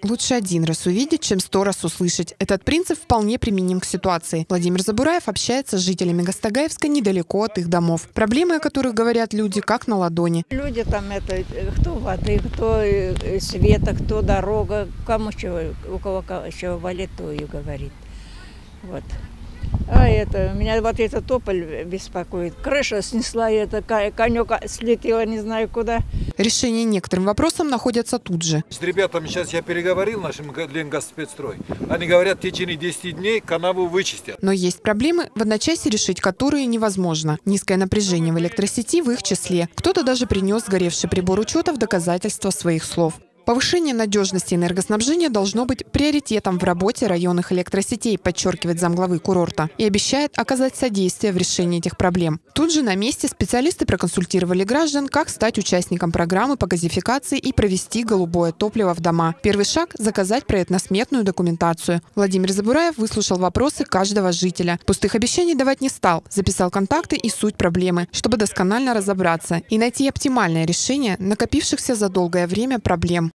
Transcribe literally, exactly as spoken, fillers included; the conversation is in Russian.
Лучше один раз увидеть, чем сто раз услышать. Этот принцип вполне применим к ситуации. Владимир Забураев общается с жителями Гастагаевска недалеко от их домов. Проблемы, о которых говорят люди, как на ладони. Люди там, это, кто воды, кто света, кто дорога, кому чего, у кого чего болит, то и говорит. Вот. А это, меня вот этот тополь беспокоит. Крыша снесла, и это конек слетела не знаю куда. Решение некоторым вопросам находятся тут же. С ребятами сейчас я переговорил, нашим Ленгазспецстрой. Они говорят, в течение десяти дней канаву вычистят. Но есть проблемы, в одночасье решить которые невозможно. Низкое напряжение в электросети в их числе. Кто-то даже принес сгоревший прибор учета в доказательство своих слов. Повышение надежности энергоснабжения должно быть приоритетом в работе районных электросетей, подчеркивает замглавы курорта, и обещает оказать содействие в решении этих проблем. Тут же на месте специалисты проконсультировали граждан, как стать участником программы по газификации и провести голубое топливо в дома. Первый шаг – заказать проектно-сметную документацию. Владимир Забураев выслушал вопросы каждого жителя. Пустых обещаний давать не стал, записал контакты и суть проблемы, чтобы досконально разобраться и найти оптимальное решение накопившихся за долгое время проблем.